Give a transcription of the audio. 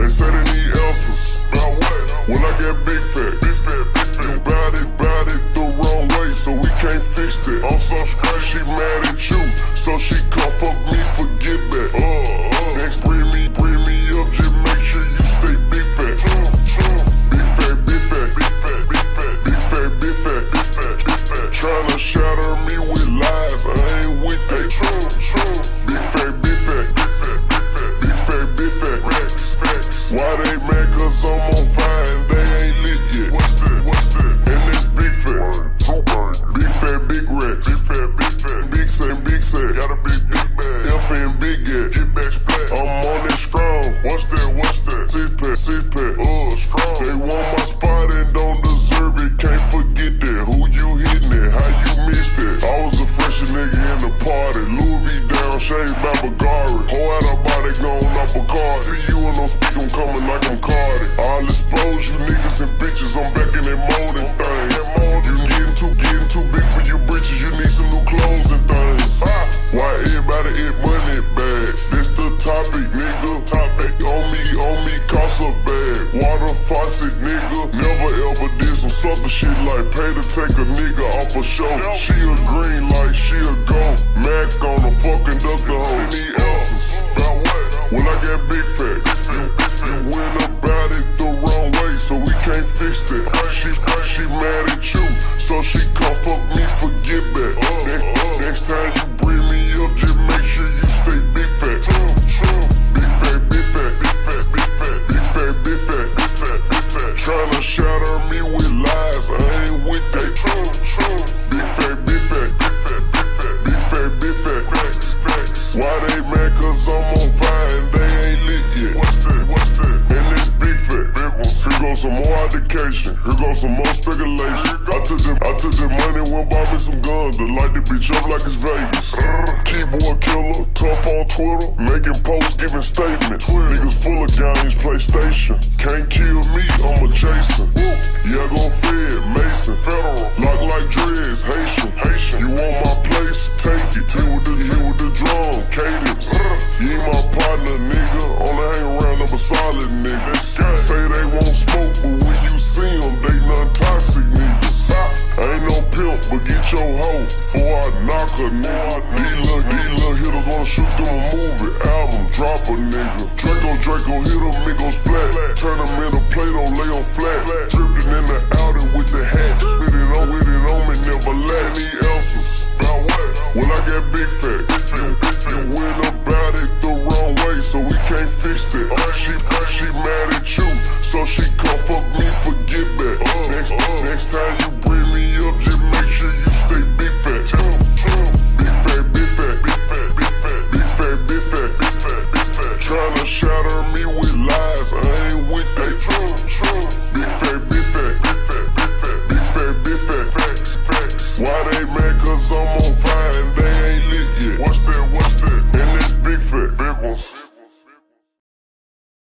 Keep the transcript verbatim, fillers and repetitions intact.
They say they need answers. About what? When I get big fat. Big fat, big fat. You bout it, bout it the wrong way, so we can't fix that. I'm so straight. She mad at you, so she come fuck me, forget that. Uh, uh. Next, bring me, bring me up, just make sure you stay big fat. True, true. Big fat, big fat, big fat, big fat, big fat, big fat, big fat, big fat. Tryna shatter me with lies, I ain't with that. True, true. Big fat, big fat, big fat, big fat, big fat, big fat. Facts, facts. Why they mad? Cause I'm on fire and they ain't lit yet. What's that? What's that? And this big fat, big fat, big racks, big fat, big fat, big say, big say. Got a big, big bag. F and big get, get back splat. I'm on it strong. What's that? What's that? C-pack, C-pack. Oh, strong. They want my spot and don't deserve it. Can't forget that. Who you hitting it? How you missed it? I was the freshest nigga in the party. Louis V down, shaved by Bagari. Whole out of body gone up a card. See you and don't speak, I'm coming like I'm Cardi. I'll expose you niggas and bitches. I'm back in that molding things. You getting too, getting too big for your britches. You need some new clothes and things. Why everybody eat money bag? This the topic, nigga. Topic on me, on me, cost a bag. Water faucet, nigga. Never ever did some sucker shit like pay to take a nigga off a show. She a green like she a gold. Mac on a fucking duck the hoe. They need answers. About what? When I get big fat, you, you went about it the wrong way, so we can't fix that. She, she mad at you, so she come fuck me, forget that. Next, next time you bring me up, just make sure you stay big fat. Big fat, big fat, big fat, big fat, big fat, big fat, big fat, big fat. Tryna shatter me with lies, I ain't with that. Big fat, big fat, big fat, big fat, big fat, big fat. Why they mad? Cause I'm on fire and they ain't lit yet. What's that? What's that? And this big fat, big one. Here goes some more education. Here goes some more speculation. I took the, I took the money, went bought me some guns to light the bitch up like it's Vegas. Keyboard killer, tough on Twitter, making posts, giving statements. Niggas full of games, PlayStation. Can't kill me, I'm a Jason. Yeah, gon' Fed, Mason, Federal, lock like dreads, Haitian. Haitian. You want my place? Take it. Hit with the, hit with the drum, cadence. You ain't my partner, nigga. Only hang around up a solid nigga. Say they won't smoke, but when you see them, they non-toxic niggas. I ain't no pimp, but get your hoe before I knock a nigga. These little, these little hitters wanna shoot through a movie, album, drop a nigga. Draco, Draco, hit him, me go splat. Turn him into Play-Doh, lay him flat. Drippin' in the Audi with the hat. With it on, with it on me, never lack. Need answers. About what? When I get big fat, you, you went about it the wrong way, so we can't fix that. She, she mad at you, so she